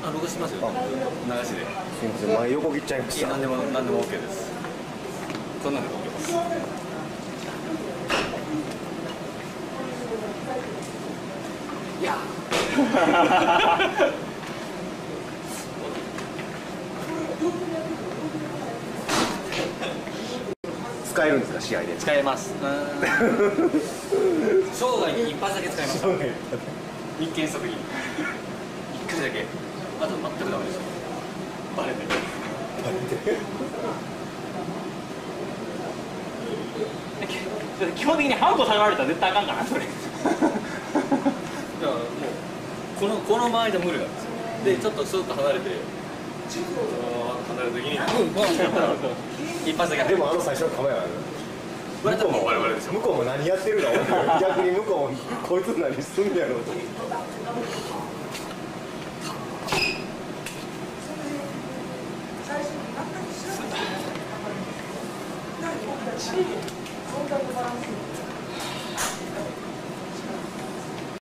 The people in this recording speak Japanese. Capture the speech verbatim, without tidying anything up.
あ、録画しますよ。流しで。 すみません、前横切っちゃいましいや、 た。 何でも何でも OK です。こんなんでも OK です。いや。 使えるんですか、試合で。 使えます。生涯に一発だけ使います。日経速に。一回だけ。あと全くダメですよ。バレて。バレて。 基本的にハンコ下がられたら絶対あかんからそれ。いやもうこのこの場合じゃ無理なんですよ。でちょっとスーッと離れて、離れる時に一発だけ。 でもあの最初のカメラある。 これ多分我々ですよ。 向こうも何やってるか分かる。逆に向こうもこいつ何すんやろうと。 そんなバランス